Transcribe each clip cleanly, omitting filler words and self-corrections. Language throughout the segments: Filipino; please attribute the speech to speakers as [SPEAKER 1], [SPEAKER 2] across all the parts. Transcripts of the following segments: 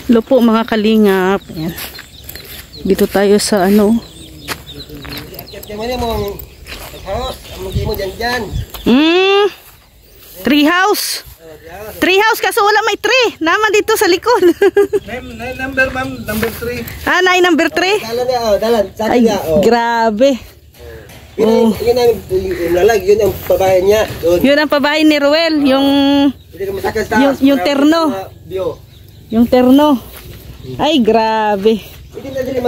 [SPEAKER 1] Hello po mga kalingap. Ayan. Dito tayo sa ano. Tree house. Tree house kaso wala may tree. Naman dito sa likod.
[SPEAKER 2] Number ma'am, number 3.
[SPEAKER 1] Ah, number 3.
[SPEAKER 2] Dalan.
[SPEAKER 1] Ay, grabe.
[SPEAKER 2] Yun ang pabahay niya.
[SPEAKER 1] Yun ang pabahay ni Ruel, yung terno. Yung terno. Ay, grabe.
[SPEAKER 2] Hindi na dili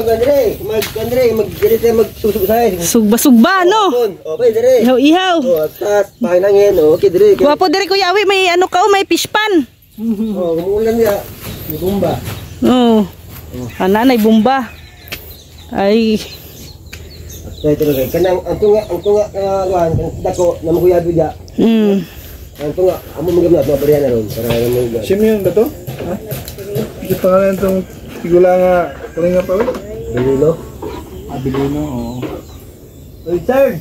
[SPEAKER 2] magsusubsay.
[SPEAKER 1] Sugba, no?
[SPEAKER 2] Okay, dire.
[SPEAKER 1] Ihaw.
[SPEAKER 2] Tas bahay nangin. Okay, dire.
[SPEAKER 1] Wapo dire Kuya Awi, may ano ka, may fish pan.
[SPEAKER 2] Umuulan niya. May bumba.
[SPEAKER 1] Oh. Nanay bumba. Ay.
[SPEAKER 2] Ay, talaga. Kanang ang tunga dako na maguyado dia. Ang tunga amo magamnat na bariya na ron para naman.
[SPEAKER 3] Sino yun ba to? Ha? Hindi pangalan itong tigula nga kuninga pa rin?
[SPEAKER 2] Bilino.
[SPEAKER 3] Bilino, oo.
[SPEAKER 2] Richard!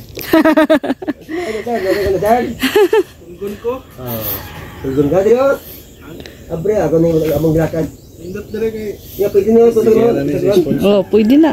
[SPEAKER 2] Richard?
[SPEAKER 3] Tunggun ko?
[SPEAKER 2] Tunggun ka, Diyos? Abre, ako na yung among gilakad.
[SPEAKER 3] Indot na rin kay...
[SPEAKER 2] Yeah, pwede na yun.
[SPEAKER 1] Oh, pwede na.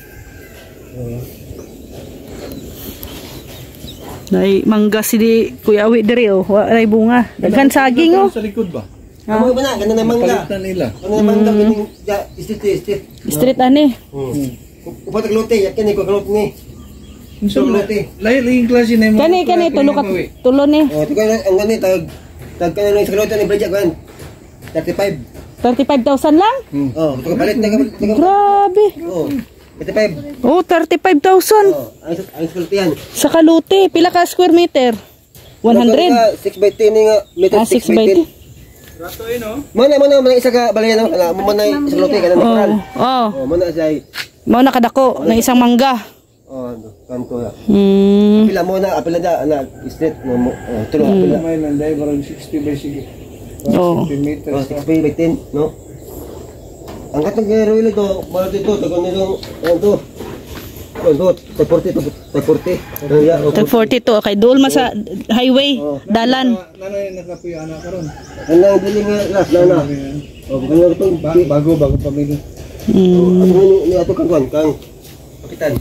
[SPEAKER 1] Nay mangga si Kuya Awi dire oh, walay bunga. Daghan saging oh.
[SPEAKER 3] Sa likod ba?
[SPEAKER 2] Amo ba na ganun na mangga.
[SPEAKER 3] Palitan nila.
[SPEAKER 2] Ano na mangga kining street.
[SPEAKER 1] Street ani.
[SPEAKER 2] Upat aglote yakin ni ko aglote ni.
[SPEAKER 3] So lain klase na mo.
[SPEAKER 1] Kani tulo ni.
[SPEAKER 2] Oh, tukoy ang gani tag kanang sa aglote ni Bridget kan. 35.
[SPEAKER 1] 35,000 lang?
[SPEAKER 2] Oh, tukoy palit na
[SPEAKER 1] Grabe.
[SPEAKER 2] Oh. 35.
[SPEAKER 1] Oh, 35,000.
[SPEAKER 2] Oh, ang skulti yan.
[SPEAKER 1] Sa Kalute, pila ka square meter? 100.
[SPEAKER 2] 6 by 10 nga meter
[SPEAKER 1] 6 by 10.
[SPEAKER 3] Rato eh no?
[SPEAKER 2] Mana isa ka balay no. Mana sa lote ka na maral.
[SPEAKER 1] Oh.
[SPEAKER 2] Oh, mana say.
[SPEAKER 1] Mao nakadako na isang mangga.
[SPEAKER 2] Oh, kanto ya.
[SPEAKER 1] Hmm.
[SPEAKER 2] Pila mo na apila na street mo. Tulo apila.
[SPEAKER 3] May landay barang 60 by 60.
[SPEAKER 1] Oh.
[SPEAKER 3] 60 meters.
[SPEAKER 2] Oh, 6 by 10, no? Ang katong gero ito, malo dito, tagon nitong to. Tag 40.
[SPEAKER 1] Tag 42 kay dul sa highway, dalan.
[SPEAKER 3] Nanay nakapuy anak karon.
[SPEAKER 2] Ang dili nga last na. Oh, kanya itong
[SPEAKER 3] bago pamilya.
[SPEAKER 2] Ano ni ato kang kapitan.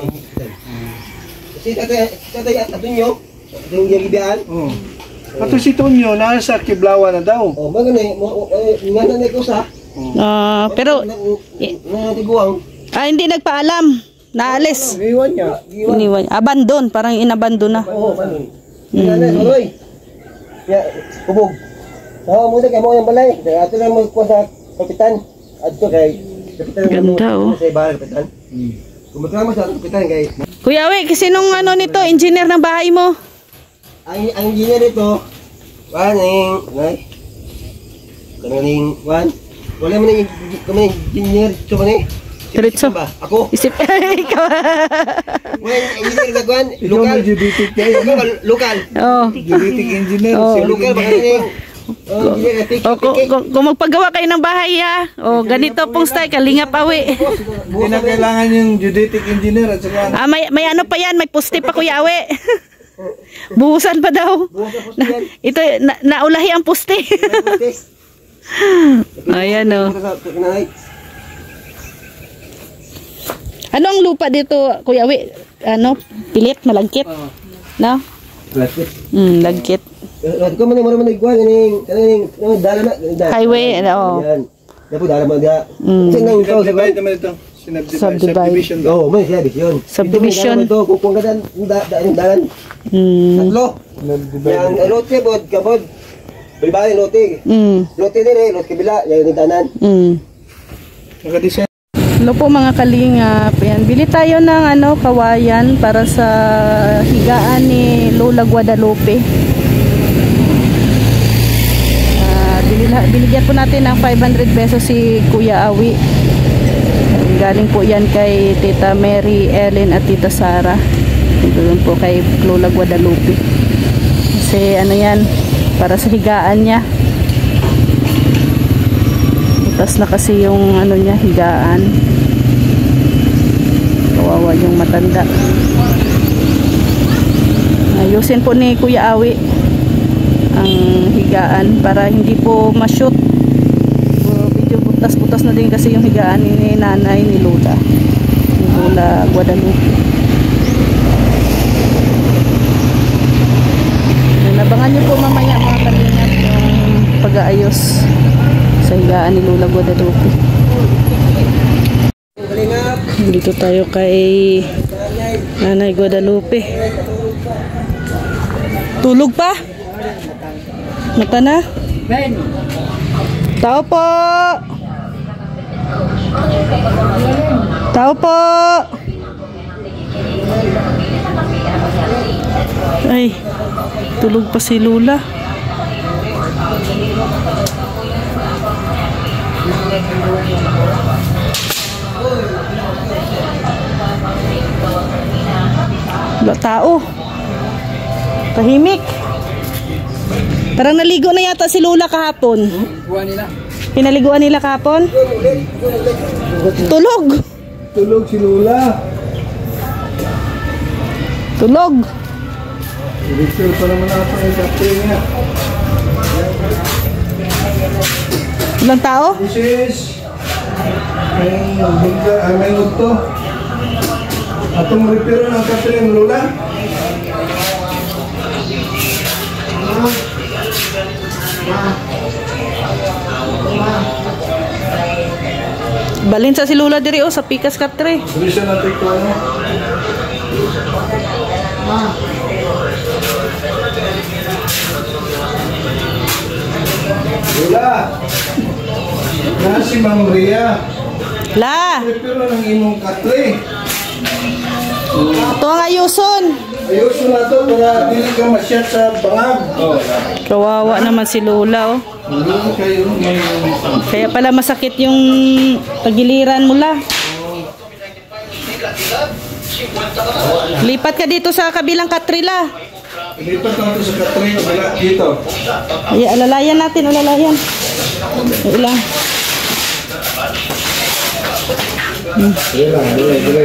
[SPEAKER 2] Kasi tatay atunyo, yung gibian.
[SPEAKER 3] Oh. Ato si Tonyo nasa Kiblawa na daw.
[SPEAKER 2] Oh, magani ngana ni ko sa.
[SPEAKER 1] Pero
[SPEAKER 2] natiguang.
[SPEAKER 1] hindi nagpaalam. Naalis.
[SPEAKER 3] Iwan niya.
[SPEAKER 1] Iniwan. Abandon, parang inabandon na.
[SPEAKER 2] Oo, paano? Ngana oloy. Ya, kubog. Mo kay mo yung balay. Ato lang mo ko sa kapitan. Adto kay kapitan.
[SPEAKER 1] Ganda oh.
[SPEAKER 2] Sa bahay kapitan. Kumutama sa kapitan kay.
[SPEAKER 1] Kuya Awi, kasi nung ano nito, engineer ng bahay mo?
[SPEAKER 2] Ang engineer dito, kaning wala man yung engineer ito man
[SPEAKER 1] Diretso
[SPEAKER 2] ba? Ako?
[SPEAKER 1] Isip ikaw.
[SPEAKER 2] Wala engineer ka kuhan?
[SPEAKER 3] Ikaw may geodetic kayo.
[SPEAKER 2] Lokal.
[SPEAKER 1] Oh.
[SPEAKER 3] Geodetic engineer.
[SPEAKER 2] Lokal ba kaning?
[SPEAKER 1] Kung magpagawa kayo ng bahay ha. Oh, ganito pong style, Kalingap Awi.
[SPEAKER 3] Hindi na kailangan yung geodetic engineer at saka
[SPEAKER 1] may ano pa yan, may poste pa Kuya Awi. Buhusan pa daw. Ito, naulahi ang poste. Ayan o. Ano ang lupa dito, Kuya Awi? Ano? Pilit, malagkit? No? Lagkit.
[SPEAKER 2] Ko man mo iguan kaning dala na
[SPEAKER 1] highway, ano?
[SPEAKER 2] Dapat dala man dia. Kasi nang ito sa
[SPEAKER 3] divide naman ito. Subdivision.
[SPEAKER 2] Oh, may subdivision.
[SPEAKER 1] Subdivision.
[SPEAKER 2] Ito kung kadan dalan. Tatlo. Yang lote bod kabod. Bali lote. Lote dire, lote kabila, yung danan.
[SPEAKER 3] Naka-design.
[SPEAKER 1] Hello po mga kalingap. Ayan, bili tayo ng kawayan para sa higaan ni Lola Guadalupe. Binigyan po natin ng 500 pesos si Kuya Awi. Galing po yan kay Tita Mary Ellen at Tita Sara. Doon po kay Lola Guadalupe. Kasi ano yan, para sa higaan niya. Butas na kasi yung ano niya, higaan. Kawawa yung matanda. Ayusin po ni Kuya Awi ang higaan para hindi po ma-shoot. Medyo butas butas-butas na din kasi yung higaan ni nanay ni Lola. Ni Lola Guadalupe. Abangan nyo po mamaya mga kalingap yung pag-aayos sa higaan ni Lola Guadalupe. Dito tayo kay Nanay Guadalupe. Tulog pa? Mata na? Tao po! Tao po! Ay, tulog pa si Lola. Wala tao. Tahimik. Parang naligo na yata si Lola kahapon. Pinaliguan nila kahapon? Tulog.
[SPEAKER 3] Tulog si Lola.
[SPEAKER 1] Tulog.
[SPEAKER 3] Director pa naman ako ng kapre niya.
[SPEAKER 1] Ilang tao?
[SPEAKER 3] Mrs. May gusto. Atong repair ng kapre ng Lola.
[SPEAKER 1] Balin sa si Lola diri sa Pikas Katre.
[SPEAKER 3] Dili siya natin ko ano. Lola. Na si Ma'am Ria.
[SPEAKER 1] La,
[SPEAKER 3] Repair ng imong kapre.
[SPEAKER 1] ito ang ayuson.
[SPEAKER 3] Ayusin na to para dili ka masyat sa bangag.
[SPEAKER 1] Kawawa naman si Lola, oh.
[SPEAKER 3] Hindi kayo may...
[SPEAKER 1] Kaya pala masakit yung tagiliran mo, la. Lipat ka dito sa kabilang Katrila.
[SPEAKER 3] Lipat na ito sa Katrin. Wala dito.
[SPEAKER 1] Ay, alalayan natin, alalayan. Ilang.
[SPEAKER 3] Dire.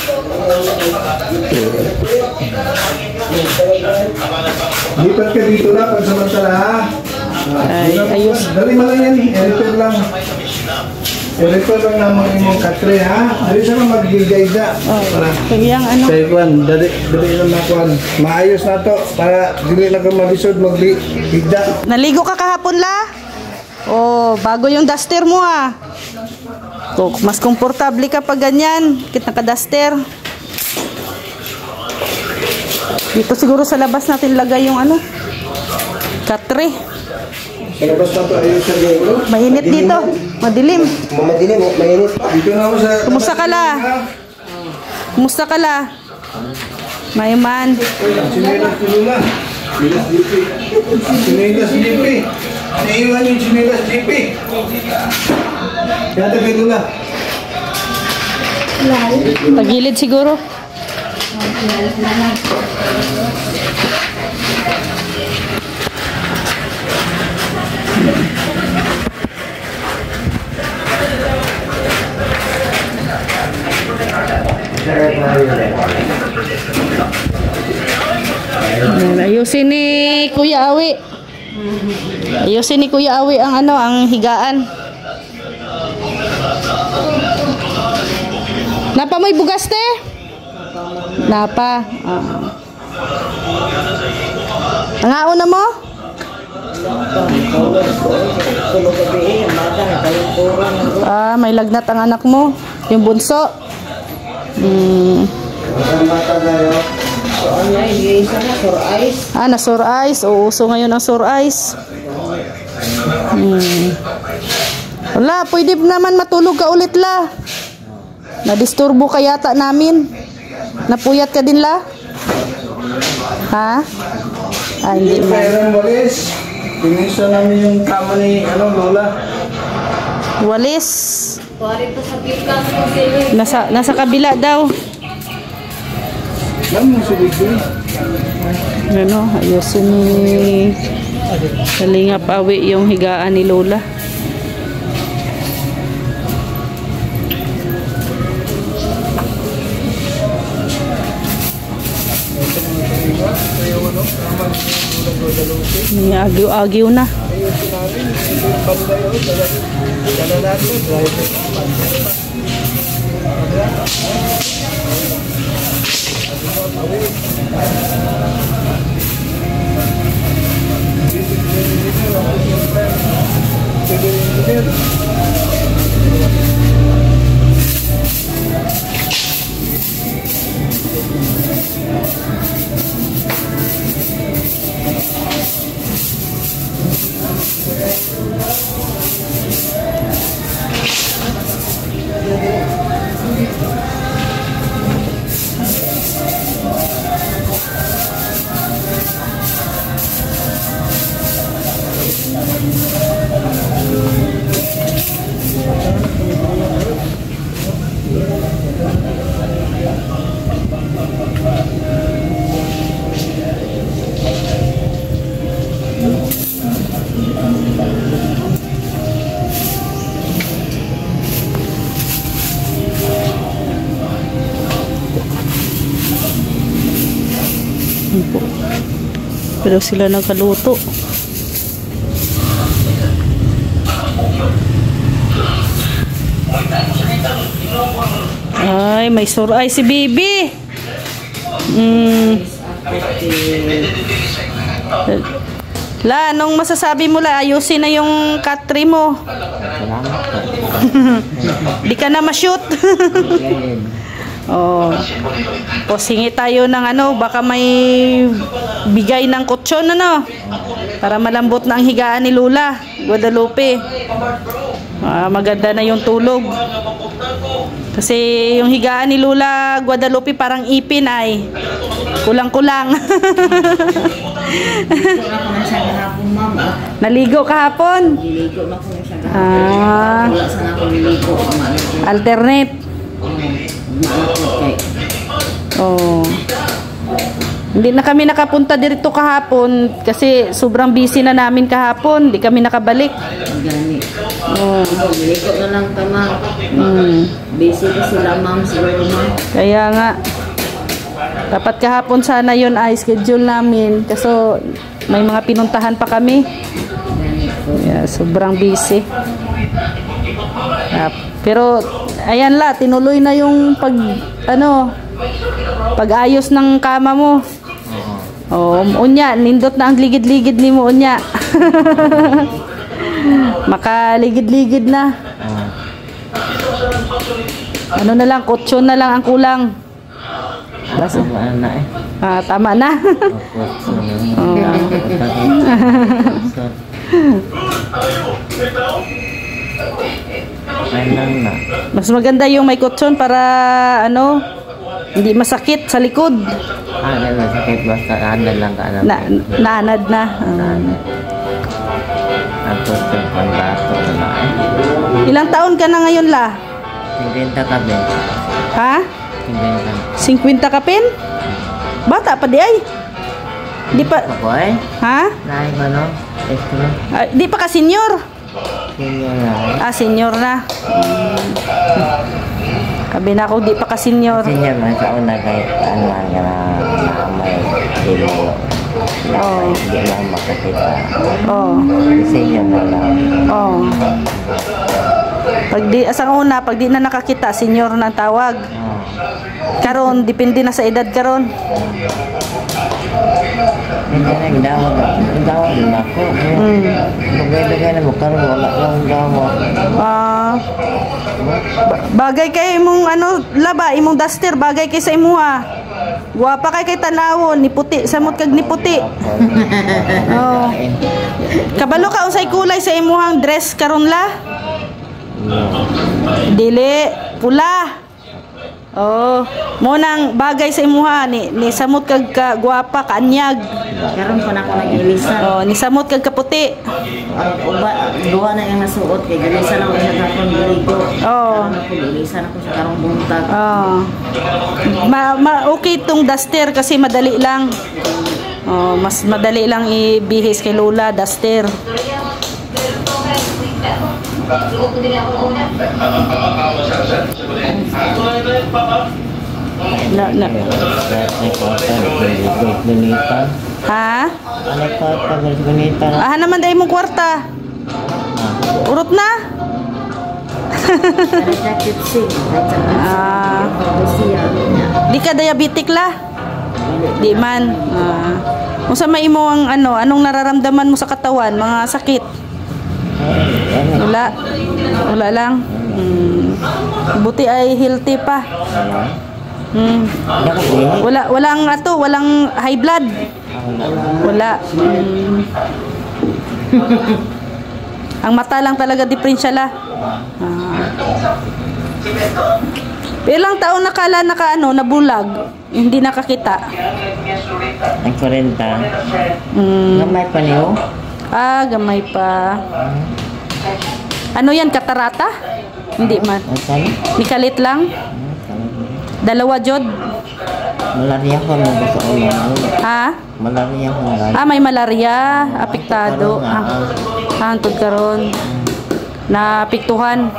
[SPEAKER 3] Lipat ka dito na pagsamantala ha.
[SPEAKER 1] Ay, ayos.
[SPEAKER 3] Dali mo lang yan. I-repair lang. I-repair lang naman yung Katrin ha. Dali siya lang mag-gilgayda. Para
[SPEAKER 1] Kaya ano.
[SPEAKER 3] kaya kuhan, dali lang na kuhan. Maayos na to para dili lang ka malisod mag-gilgayda.
[SPEAKER 1] Naligo ka kahapon, la? Oh, bago yung duster mo, ah. Oh, mas komportable ka pag ganyan. Kit naka-duster. Dito siguro sa labas natin lagay yung ano. Katre.
[SPEAKER 3] Sa labas na to, ayos siya dito.
[SPEAKER 1] Mainit dito. Madilim.
[SPEAKER 2] Mamadilim, mainit.
[SPEAKER 3] Dito na ako sa...
[SPEAKER 1] Kumusta ka, la? Kumusta ka, la? Mayman.
[SPEAKER 3] Sinelas ni Lula. Sinelas GP. Naiwan yung sinelas GP. Kaya kay Lula.
[SPEAKER 1] Pagilid siguro. Ayusin ni Kuya Awi. Ayusin ni Kuya Awi ang ano, ang higaan. Napa mo'y bugas te? Napa. Nangaon na mo? May lagnat ang anak mo. Yung bunso. Na sore eyes. Uso ngayon ang sore eyes. Wala, pwede naman matulog ka ulit, la. Nadisturbo ka yata namin. Napuyat ka din, la? Ha? Hindi man.
[SPEAKER 3] Kailan walis? Tinisa namin yung kama ni Lola.
[SPEAKER 1] Walis. Nasa kabila daw.
[SPEAKER 3] Ano si Bigby?
[SPEAKER 1] Ano, ayusin ni Kalingap Awi yung higaan ni Lola. May agyo-agyo na. Pero sila nagkaluto. Ay, may suray si Bibi. La, anong masasabi mo la? Ayusin na yung katri mo. Di ka na ma-shoot. Oh. Tapos hingi tayo ng ano, baka may bigay ng kutsyon ano. Para malambot na ang higaan ni Lola Guadalupe. Maganda na yung tulog. Kasi yung higaan ni Lola Guadalupe parang ipin ay kulang-kulang. Naligo kahapon?
[SPEAKER 4] Niligo na ko siya kahapon. Wala sana ako niligo.
[SPEAKER 1] Alternate. Oh. Hindi na kami nakapunta dito kahapon kasi sobrang busy na namin kahapon. Hindi kami nakabalik.
[SPEAKER 4] Gani.
[SPEAKER 1] Oh.
[SPEAKER 4] Niligo na lang tama. Busy kasi lamang siguro ma'am.
[SPEAKER 1] Kaya nga. Dapat kahapon sana yun ay schedule namin. Kaso may mga pinuntahan pa kami. Yeah, sobrang busy. Pero ayan la, tinuloy na yung pag-ayos ng kama mo. Oh, unya, nindot na ang ligid-ligid ni mo unya. Makaligid-ligid na. Ano na lang, kutsyon na lang ang kulang.
[SPEAKER 4] Tama na eh.
[SPEAKER 1] Tama na.
[SPEAKER 4] Na.
[SPEAKER 1] Mas maganda yung may kutsyon para ano, hindi masakit sa likod.
[SPEAKER 4] Masakit basta anad lang ka
[SPEAKER 1] Naanad na.
[SPEAKER 4] Ang kutsyon pang bato na eh.
[SPEAKER 1] Ilang taon ka na ngayon la?
[SPEAKER 4] 50 ka ben.
[SPEAKER 1] Ha? 50 ka pin? Bata pa di ay. Di pa.
[SPEAKER 4] Ako eh?
[SPEAKER 1] Ha?
[SPEAKER 4] Naay ba no?
[SPEAKER 1] Di pa ka senior?
[SPEAKER 4] Senior na.
[SPEAKER 1] Senior na. Sabi na ako, di pa ka senior.
[SPEAKER 4] Senior man sa una kahit ano man ka na may demo. Hindi lang makakita. Senior na lang.
[SPEAKER 1] Asang una, pag di na nakakita, senior na ang tawag. Karon, depende na sa edad karon.
[SPEAKER 4] Hindi na, gawag din ako. Bagay-bagay na mo, karon wala lang gawag.
[SPEAKER 1] Bagay kay imong laba, imong duster, bagay kay sa imuha. Guwapa kay tanawon, ni puti, samot kag ni puti. Kabalo ka unsay kulay sa imuhang dress karon la? Dili, pula. Mo nang bagay sa imuha ni samot kag guwapa kaanyag.
[SPEAKER 4] Karon pa na ako nag-ilisan.
[SPEAKER 1] Ni samot kag kaputi.
[SPEAKER 4] Duha na yung nasuot kay gilisan ako sa kakon diligo. Gilisan ako sa karong buntag.
[SPEAKER 1] Okay tong duster kasi madali lang. Mas madali lang ibihis kay Lola duster. Ha? Naman dahil mong kwarta. Urot na?
[SPEAKER 4] Ada sakit sih.
[SPEAKER 1] Ah, di ka diabetic la? Di man. Unsa may imo ang anong nararamdaman mo sa katawan, mga sakit? Wala. Wala lang. Buti ay healthy pa. Walang walang high blood. Wala. Ang mata lang talaga diferensya la. Ilang taon nakala nabulag, hindi nakakita.
[SPEAKER 4] Ang 40. Gamay pa niyo?
[SPEAKER 1] Gamay pa. Ano yan, katarata? Hindi man. Nikalit lang? Dalawa jod?
[SPEAKER 4] Malaria ko mo sa ulo.
[SPEAKER 1] Ha?
[SPEAKER 4] Malaria ko nga.
[SPEAKER 1] May malaria, apektado. Hantod karon. Napiktuhan.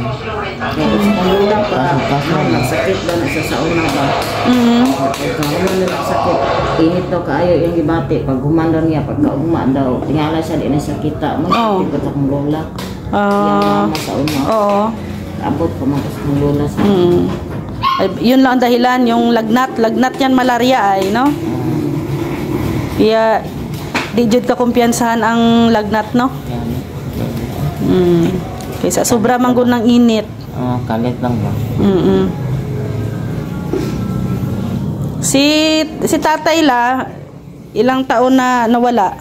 [SPEAKER 4] Nagsakit ba na siya sa una ba? Nagsakit. Init daw kaayo yung ibati. Pag humanda niya, pagka-ugma daw, tingala siya, di na siya kita. Magkakit ko akong lola. Yung mama sa una.
[SPEAKER 1] Oo.
[SPEAKER 4] Abot ko mga sa lola sa
[SPEAKER 1] Ay, yun lang ang dahilan, yung lagnat yan malaria ay, no? Kaya, di jud ka kumpiyansahan ang lagnat, no? Kaysa sobra manggon ng init.
[SPEAKER 4] Kalit lang ba?
[SPEAKER 1] Si tatay la, ilang taon na nawala?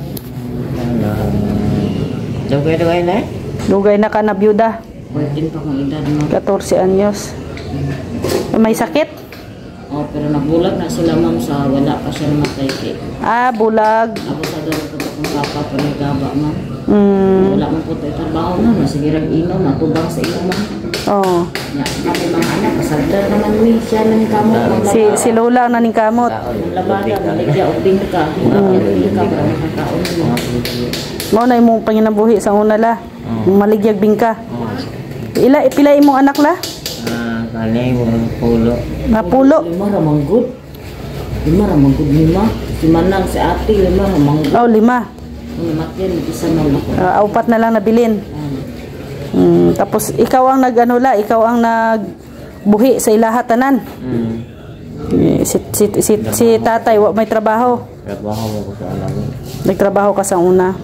[SPEAKER 4] Dugay-dugay na?
[SPEAKER 1] Dugay na ka na byuda.
[SPEAKER 4] 14 pa kong edad mo.
[SPEAKER 1] 14 anyos. May sakit?
[SPEAKER 4] Pero nagbulag na sila ma'am sa wala pa siya namatay kay.
[SPEAKER 1] Bulag.
[SPEAKER 4] Ako sa daw ko kung papa pa nagaba ma'am. Wala man po tayo trabaho na, masigirang inom, matubang sa ino ma'am.
[SPEAKER 1] Oo.
[SPEAKER 4] Kami mga anak, pasagdar naman siya ng kamot.
[SPEAKER 1] Si Lola na ning kamot.
[SPEAKER 4] Labada, maligya o bingka. Bingka para makakaon mo.
[SPEAKER 1] Mao na imong panginabuhi sa una la. Maligyag bingka. Pila imong anak la?
[SPEAKER 4] Kani mo pulo.
[SPEAKER 1] Napulo.
[SPEAKER 4] 5 ramanggod. 5 ramanggod 5. Si Manang, si Ate, 5 ramanggod.
[SPEAKER 1] 5.
[SPEAKER 4] Matyan, isa man ako.
[SPEAKER 1] 4 na lang nabilin. Tapos ikaw ang ikaw ang nagbuhi sa ilaha tanan. Si tatay may trabaho.
[SPEAKER 4] Trabaho mo ko sa alamin.
[SPEAKER 1] Nagtrabaho ka sa una.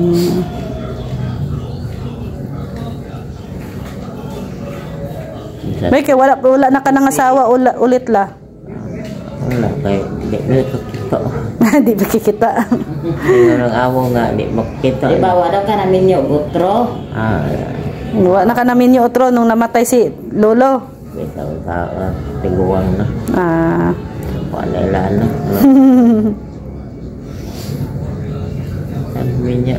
[SPEAKER 1] May kay wala na ka nang asawa ulit la.
[SPEAKER 4] Wala kay di makita.
[SPEAKER 1] Di makikita.
[SPEAKER 4] Ang amo nga di makita. Ibawa daw ka namin yung utro.
[SPEAKER 1] Wala na ka namin yung utro nung namatay si Lolo.
[SPEAKER 4] Bitaw ka tiguang na. Wala na. Sabi niya.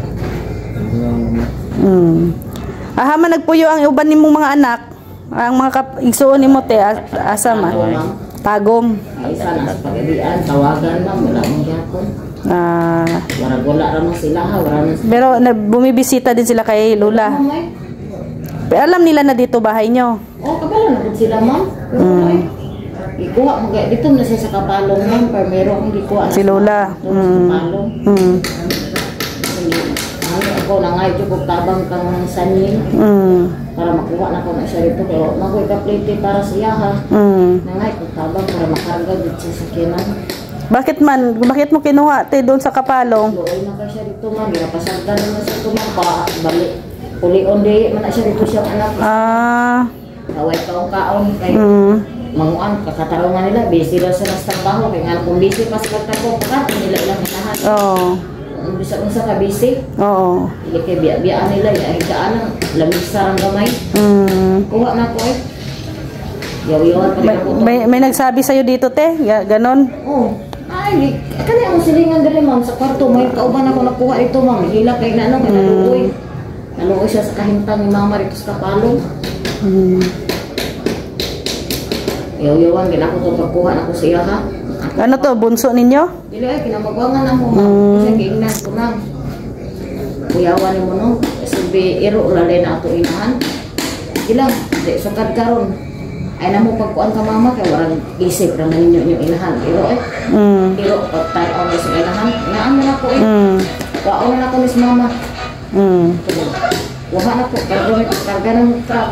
[SPEAKER 1] Man nagpuyo ang uban nimong mga anak. Ang mga igsuon nimo te asa man. Tagom.
[SPEAKER 4] Isa na sa pagadian, tawagan na, wala mong gapon. Wala ramang sila ha,
[SPEAKER 1] pero bumibisita din sila kay Lola. Pero alam nila na dito bahay nyo.
[SPEAKER 4] Kabalo na din sila ma'am. Ikuha mo kaya dito na siya sa kapalong ma'am, pero meron ikuha
[SPEAKER 1] Si Lola.
[SPEAKER 4] kapalong. Ako na nga ito kung tabang kang sanin para makuha na ko na siya dito pero makuha ka-plate para siya ha na nga ito tabang para makarga dito sa sakinan.
[SPEAKER 1] Bakit mo kinuha te doon sa kapalong?
[SPEAKER 4] Doon na ka siya dito ma'am, ginapasagdan naman siya ito ma'am balik uli-on day man na siya dito siya anak. Kaway kaong kay manguan kakatarungan nila busy daw sa trabaho kaya nga kung busy pa sa trabaho pakat nila ilang hinahan. Bisa unsa ka busy?
[SPEAKER 1] Oo.
[SPEAKER 4] Hindi kay biya-biyaan nila ya higaan ang lamig sa gamay. Kuha na ko eh. Yaw-yawan pa rin ako.
[SPEAKER 1] May nagsabi sa'yo dito te? Ganon?
[SPEAKER 4] Ay, kani ang silingan dali ma'am sa kwarto may kauban ako nakuha ito ma'am. Hila kay na ano kay naluoy. Naluoy siya sa kahintang ni mama rito sa kapalong. Yaw-yawan gina ko to pagkuha na ko siya ha.
[SPEAKER 1] Ano to, bunso ninyo?
[SPEAKER 4] Dili ay kinamagwangan na mo ma'am. Kasi giingnan ko na. Kuyawan mo no. Sabi iro lalay na ato inahan. Ilang, di sukad karon. Ay na mo pagkuan ka mama kay warang isip ra ninyo yung inahan. Iro eh. Iro pagtaon sa inahan. Naan na ko eh. Kaon na ko mis mama. Wala na po, karga ng truck.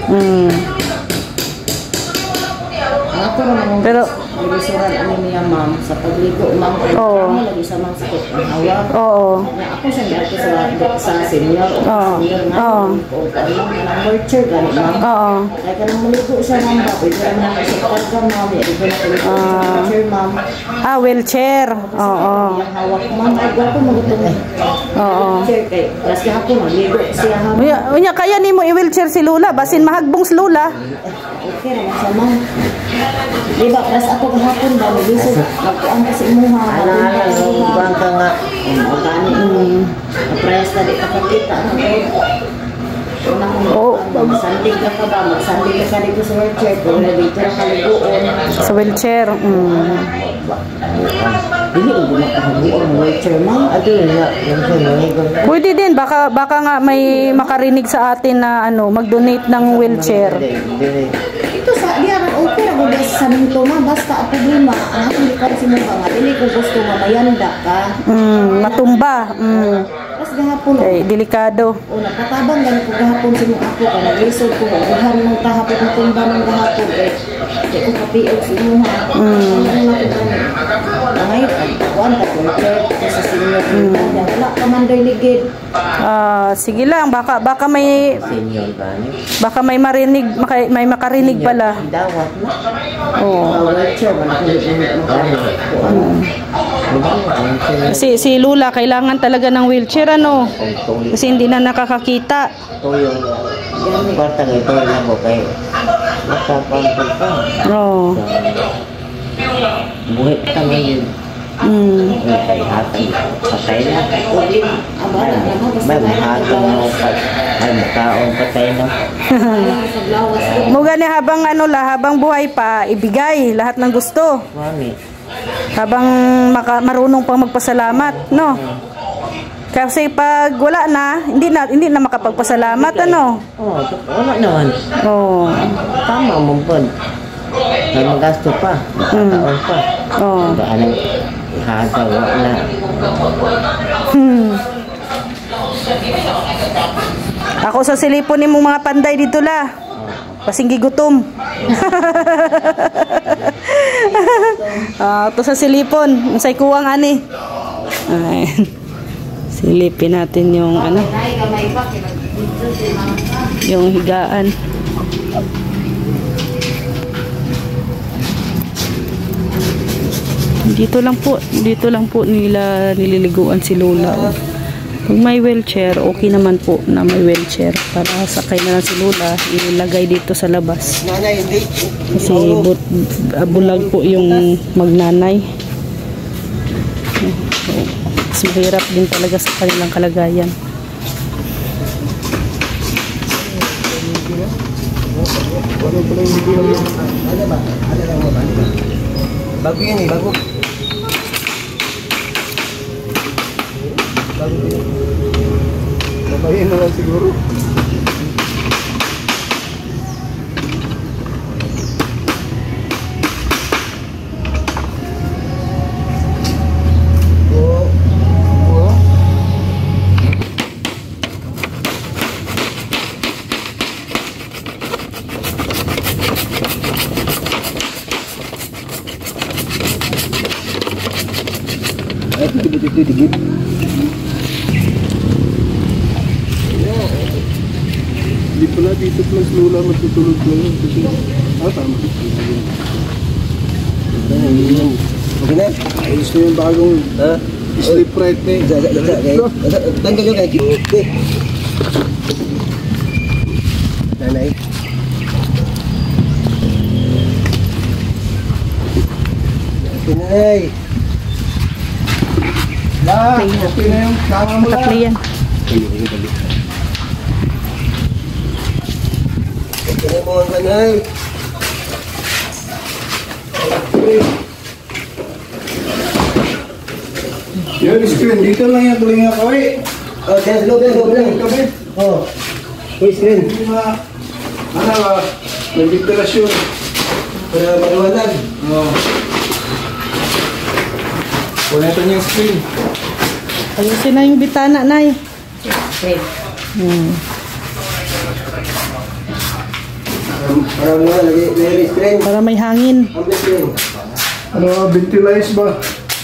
[SPEAKER 4] Ako naman,
[SPEAKER 1] Pero,
[SPEAKER 4] nagisuran ano niya ma'am, sa pagligo ma'am,
[SPEAKER 1] Oo.
[SPEAKER 4] ano lagi sa mga sakit ng hawa.
[SPEAKER 1] oo.
[SPEAKER 4] Na ako sa dati sa senior o
[SPEAKER 1] Oo.
[SPEAKER 4] senior nga,
[SPEAKER 1] Oo.
[SPEAKER 4] o ano, ng nurture, gano'n ma'am.
[SPEAKER 1] Oo.
[SPEAKER 4] Kaya ka nang maligo siya ma'am, pwede ka naman sa karga ma'am, pwede ka na kuligo sa nurture ma'am.
[SPEAKER 1] Wheelchair. Oo.
[SPEAKER 4] Yung hawak ma'am, ay gwapo magutong
[SPEAKER 1] Oo.
[SPEAKER 4] wheelchair kay, kasi ako magligo siya ma'am.
[SPEAKER 1] Unya, kaya ni mo i-wheelchair si Lula, basin mahagbong si Lula.
[SPEAKER 4] Okay naman siya ma'am. Diba, plus ako kahapon ba, nag-isip, magkuhan kasi imuha,
[SPEAKER 2] Bang ka nga.
[SPEAKER 4] magkani, na-press na di kapakita. Una
[SPEAKER 1] Oo.
[SPEAKER 4] kong magsandig ka ba, magsandig ka dito sa wheelchair, kung na dito na kaliguon.
[SPEAKER 1] Sa wheelchair.
[SPEAKER 4] Dili, hindi makahabuan ng wheelchair ma'am.
[SPEAKER 2] Ato na, yung sa'yo.
[SPEAKER 1] Pwede din, baka nga may makarinig sa atin na mag-donate ng wheelchair.
[SPEAKER 4] Ito sa diyan okay ra gud sa minto ma basta ang problema ang akong likod si mo nga dili ko gusto nga mayanda ka.
[SPEAKER 1] Matumba.
[SPEAKER 4] Tapos gahapon
[SPEAKER 1] Delikado.
[SPEAKER 4] o nakatabang gan ko gahapon si mo ako ka naglisod ko uhan mong tahapon ng tumba ng gahapon di ko kapiog si mo ha. Ngayon kuan ta ko sa senior wala ka man doy ligid.
[SPEAKER 1] Sige lang, baka may
[SPEAKER 2] Senior ba ni?
[SPEAKER 1] baka may marinig, may makarinig pala.
[SPEAKER 2] Dawat na.
[SPEAKER 1] Oo.
[SPEAKER 4] Wheelchair man ako
[SPEAKER 1] Si Lula kailangan talaga ng wheelchair kasi hindi na nakakakita.
[SPEAKER 2] Ito yung kwarta nga ito lang ko kayo. Makapangkot ka.
[SPEAKER 1] Oo.
[SPEAKER 2] Buhay ka ngayon. Ay hatang patay na.
[SPEAKER 4] abala na mo basta
[SPEAKER 2] May hatang mo ay makaon patay na.
[SPEAKER 4] paglawas
[SPEAKER 1] Muga ni habang buhay pa, ibigay lahat ng gusto.
[SPEAKER 2] Mami.
[SPEAKER 1] Habang marunong pang magpasalamat, no? Kasi pag wala na, hindi na makapagpasalamat, ano?
[SPEAKER 2] Oh, wala naman.
[SPEAKER 1] Oo.
[SPEAKER 2] Tama mo po. May magasto pa. Nakataon pa.
[SPEAKER 1] Oo.
[SPEAKER 2] Anong hagawa na.
[SPEAKER 1] Ako sa silipon ni mong mga panday dito la. Pasinggi gutom. Ito sa silipon, say kuwang ani. Ay. Silipin natin yung yung higaan. Dito lang po nila nililiguan si Lola. Kung may wheelchair, okay naman po na may wheelchair para sakay na lang si Lola, ilagay dito sa labas. Kasi bulag po yung magnanay. Mas mahirap din talaga sa kanilang kalagayan.
[SPEAKER 2] Bago yan eh, bago.
[SPEAKER 3] Babayin na lang siguro.
[SPEAKER 2] Digit.
[SPEAKER 3] Di pala dito plus Lola matutulog na yun. Kasi, tama.
[SPEAKER 2] Okay na?
[SPEAKER 3] Ayos na yung bagong sleep right na eh.
[SPEAKER 2] Tanggal yung kay okay. Nanay. Pinay.
[SPEAKER 3] Okay na yung tama mo lang.
[SPEAKER 1] Tatlo yan.
[SPEAKER 2] Pinay mo ang kanay.
[SPEAKER 3] Yun, screen. Dito lang yung tulinga ko eh.
[SPEAKER 2] Oh, dyan sa loob lang.
[SPEAKER 3] Kami.
[SPEAKER 2] Oh. Uy, screen.
[SPEAKER 3] Hindi may ventilasyon.
[SPEAKER 2] Para maliwanag.
[SPEAKER 3] Oo. Kulitan yung screen.
[SPEAKER 1] Ayusin na yung bitana, Nay.
[SPEAKER 4] Okay.
[SPEAKER 2] Para mo lagi screen.
[SPEAKER 1] Para may hangin.
[SPEAKER 2] Ang screen.
[SPEAKER 3] Ano, ventilize ba?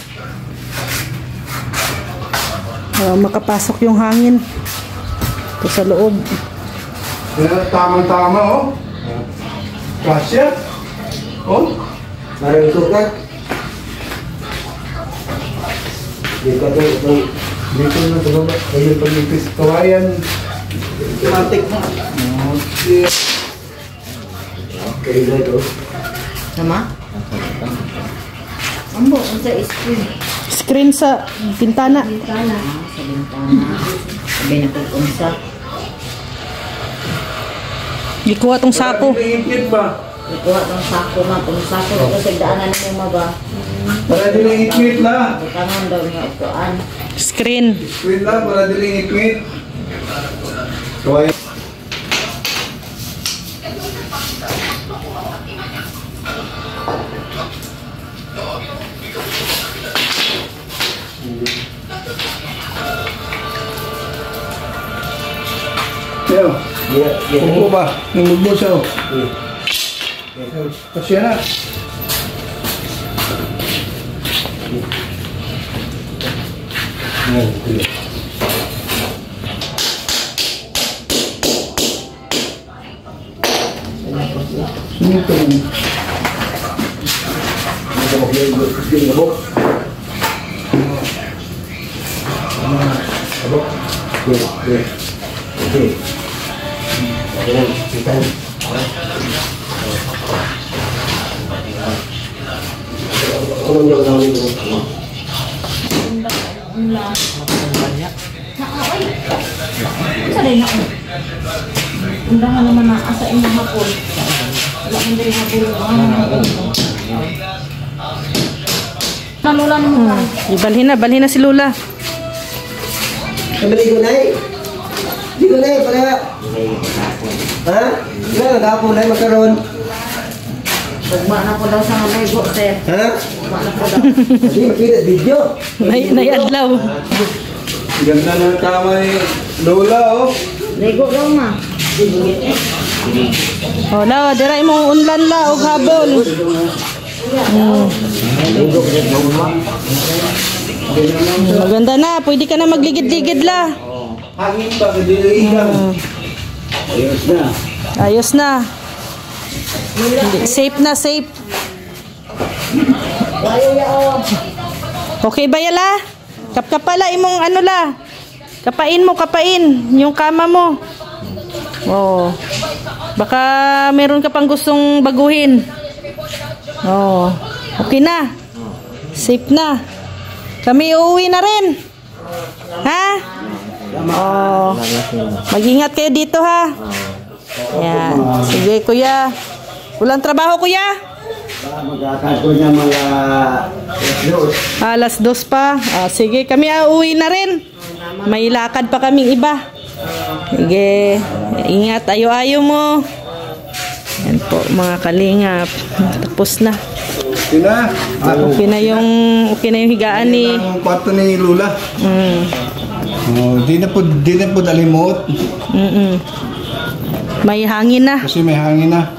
[SPEAKER 1] Para makapasok yung hangin. Ito sa loob.
[SPEAKER 3] Yan, tamang-tama, oh. Kasya. Oh.
[SPEAKER 2] Parang ito ka. Dito ito.
[SPEAKER 3] Dito na ito ba? Ayun, pag-ipis kawayan.
[SPEAKER 2] Matik na.
[SPEAKER 3] Okay.
[SPEAKER 2] Okay, ito.
[SPEAKER 4] Sama? Ambo, ang sa screen.
[SPEAKER 1] Screen sa pintana.
[SPEAKER 4] Bintana. Sa bintana. Sabi na kung unsa.
[SPEAKER 1] Ikuha tong sako.
[SPEAKER 3] Ipit ba?
[SPEAKER 4] Ikuha ng sako ma. Kung sako ito sa daanan mo ba?
[SPEAKER 3] Para diling ipit la.
[SPEAKER 4] Bukangan daw nga upuan.
[SPEAKER 1] Screen.
[SPEAKER 3] Screen lang, para diling ipit. Kawayan. Yo, upo ba? Nungod mo siya. Kasi na. Sunito mo.
[SPEAKER 4] Sa din ako. Undangan naman na asa imong hapon. Wala man diri hapon. Nalulan mo ka.
[SPEAKER 1] Balhin na si Lula.
[SPEAKER 2] Maligo na eh. Ligo na eh, para... Ha? Ilan ang gapon na magkaroon?
[SPEAKER 4] Tugma na ko daw sa naligo, sir.
[SPEAKER 2] Ha?
[SPEAKER 4] Tugma na ko daw.
[SPEAKER 2] Hindi makita video.
[SPEAKER 1] Nayadlaw.
[SPEAKER 3] Ganda ng kamay Lola, oh.
[SPEAKER 4] Ligo daw ma.
[SPEAKER 1] Oh, la, dira imong unlan la og habol. Maganda na, pwede ka na magligid-ligid la.
[SPEAKER 3] Hangin ba? Kadiligan. Ayos na.
[SPEAKER 1] Ayos na. Safe na, safe. Okay ba yala? Kapkapala imong ano la. Kapain yung kama mo. Oh. Baka meron ka pang gustong baguhin. Oh. Okay na. Safe na. Kami uuwi na rin. Ha? Oh. Mag-ingat kayo dito ha. Yan. Sige kuya. Walang trabaho kuya?
[SPEAKER 2] Magkakato niya mga...
[SPEAKER 1] Alas 2 pa. Sige, kami uuwi na rin. May lakad pa kaming iba. Sige, ingat. Ayo-ayo mo. Yan po, mga kalingap. Tapos na.
[SPEAKER 3] Okay na.
[SPEAKER 1] Okay na yung higaan ni...
[SPEAKER 3] Ang kwarto ni Lula.
[SPEAKER 1] Mm.
[SPEAKER 3] Oh, di na po dalimot.
[SPEAKER 1] May hangin na.
[SPEAKER 3] Kasi may hangin na.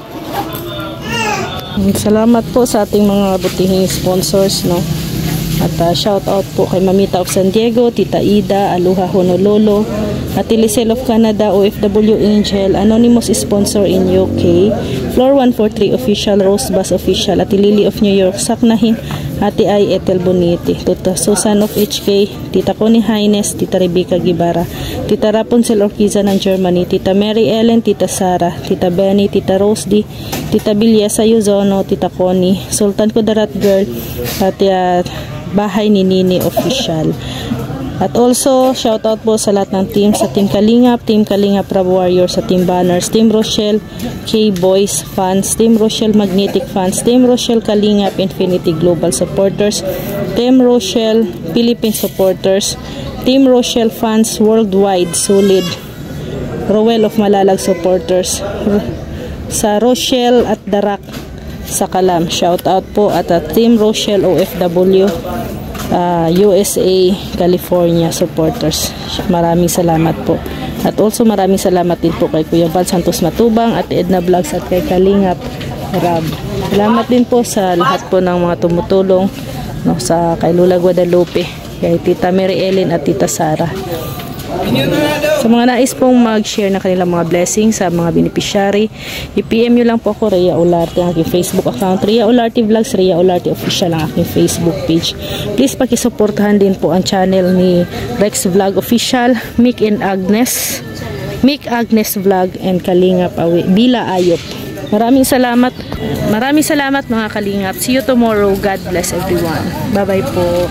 [SPEAKER 1] Salamat po sa ating mga butihing sponsors, no. At shout out po kay Mamita of San Diego, Tita Ida, Aloha Honolulu, Ate Lisel of Canada, OFW Angel, Anonymous sponsor in UK, Floor 143 Official, Rose Bus Official, Ate Lily of New York, Saknahin, Ate Ay Etel Boniti, Tita Susan of HK, Tita Connie Haines, Tita Rebecca Gibara, Tita Rapunzel Orquiza ng Germany, Tita Mary Ellen, Tita Sara, Tita Benny, Tita Rose D, Tita Bilyesa Yuzono, Tita Connie, Sultan Kudarat Girl, at Bahay ni Nini Official. At also, shout out po sa lahat ng team, sa Team Kalingap Rab Warrior, sa Team Banners, Team Rochelle K-Boys Fans, Team Rochelle Magnetic Fans, Team Rochelle Kalingap Infinity Global Supporters, Team Rochelle Philippine Supporters, Team Rochelle Fans Worldwide Solid, Rowell of Malalag Supporters, sa Rochelle at Darak sa Kalam, shout out po, at Team Rochelle OFW USA California supporters. Maraming salamat po. At also maraming salamat din po kay Kuya Val Santos Matubang at Edna Vlogs at kay Kalingap Rab. Salamat din po sa lahat po ng mga tumutulong, no, sa kay Lola Guadalupe, kay Tita Mary Ellen at Tita Sara. Sa mga nais pong mag-share ng kanilang mga blessings sa mga beneficiary, i-PM nyo lang po ako, Rhea Olarte, ang aking Facebook account, Rhea Olarte Vlogs, Rhea Olarte Official ang aking Facebook page. Please pakisuportahan din po ang channel ni Rex Vlog Official, Mick Agnes Vlog, and Kalingap Bila Ayop. Maraming salamat mga Kalingap. See you tomorrow. God bless everyone. Bye bye po.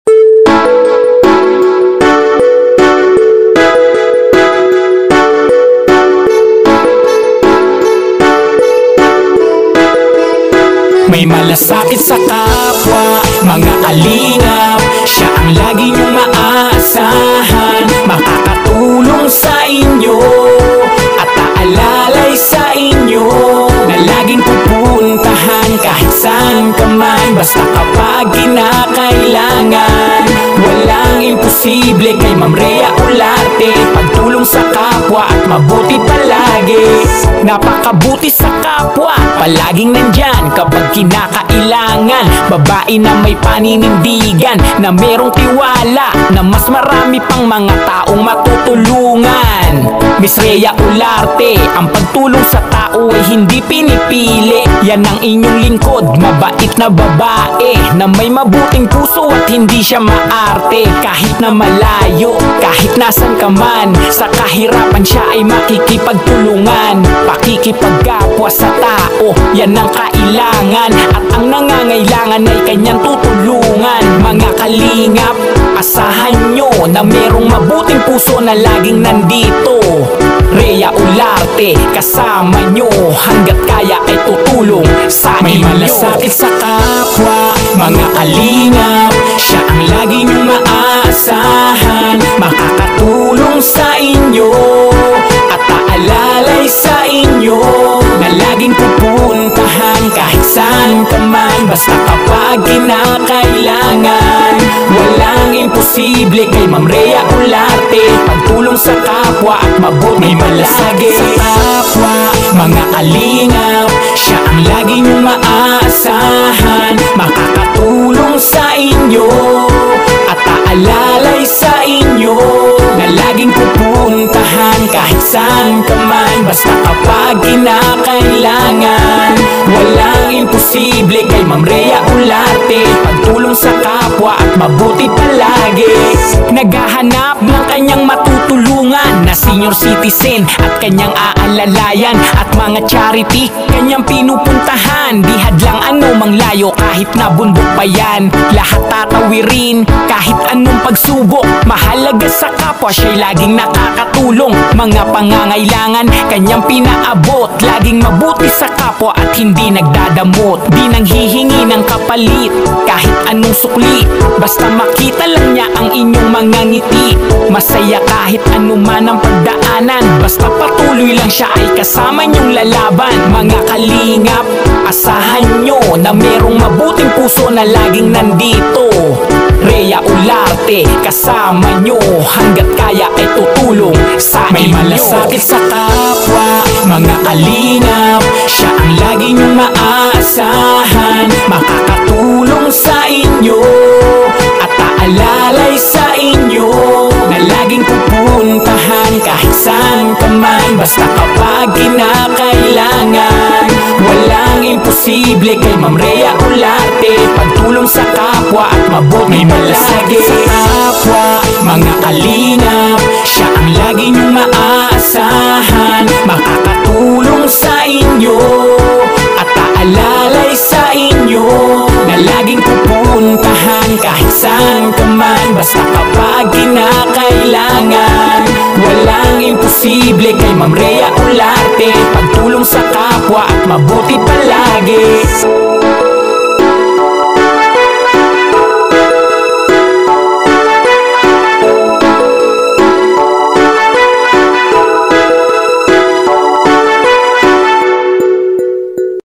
[SPEAKER 5] May malasakit sa kapwa, mga kalingap, siya ang lagi niyong maaasahan. Makakatulong sa inyo at aalalay sa inyo, na laging pupuntahan kahit saan ka man, basta kapag kinakailangan. Walang imposible kay Ma'am Rhea Olarte, pagtulong sa kapwa at mabuti palagi. Napakabuti sa kapwa, palaging nandyan kapag kinakailangan. Babae na may paninindigan, na merong tiwala, na mas marami pang mga taong matutulungan. Miss Rhea Olarte, ang pagtulong sa tao ay hindi pinipili. Yan ang inyong lingkod, mabait na babae, na may mabuting puso at hindi siya maarte. Kahit na malayo, kahit nasan ka man, sa kahirapan siya ay makikipagtulungan. Pakikipagkapwa sa tao, yan ang kailangan, at ang nangangailangan ay kanyang tutulungan. Mga kalingap, asahan nyo na merong mabuting puso na laging nandito. Rhea Olarte, kasama nyo, hanggat kaya ay tutulong sa inyo. May malasakit sa kapwa, mga kalingap, siya ang lagi nyong maaasahan. Makakatulong sa inyo at aalalay sa inyo, na laging pupuntahan kahit saan ka man, basta kapag kinakailangan. Walang imposible kay Ma'am Rhea Olarte, pagtulong sa kapwa at mabuti palagi. Sa kapwa, mga kalingap, siya ang lagi niyong maaasahan. Makakatulong sa inyo at aalalay sa inyo, na laging pupuntahan kahit saan ka man, basta kapag kinakailangan. Walang imposible kay Ma'am Rhea Olarte, pagtulong sa kapwa at mabuti palagi. Naghahanap ng kanyang matutulungan na senior citizen at kanyang aalalayan, at mga charity kanyang pinupuntahan. Di hadlang anumang layo, kahit na bundok pa yan, lahat tatawirin kahit anong pagsubok. Mahalaga sa kapwa, siya'y laging nakakatulong. Mga pangangailangan kanyang pinaabot, laging mabuti sa kapwa at hindi nagdadamot. Di nang hihingi ng kapalit kahit anong sukli, basta makita lang niya ang inyong mga ngiti. Masaya kahit anuman ang pagdaanan, basta patuloy lang siya ay kasama niyong lalaban. Mga kalingap, asahan nyo na merong mabuting puso na laging nandito. Rhea Olarte, kasama nyo, hanggat kaya ay tutulong sa inyo. May malasakit sa kapwa, mga kalingap, siya ang lagi nyong maaasahan. Makakatulong sa inyo at aalalay sa inyo, na laging pupuntahan kahit saan ka man, basta kapag kinakailangan. Walang imposible kay Ma'am Rhea Olarte, pagtulong sa kapwa at mabuti palagi. Sa kapwa, mga kalingap, siya ang lagi niyong maaasahan. Makakatulong sa inyo at aalalay sa inyo, na laging pupuntahan kahit saan ka man, basta kapag kinakailangan. Walang imposible kay Ma'am Rhea Olarte, pagtulong sa kapwa at mabuti palagi.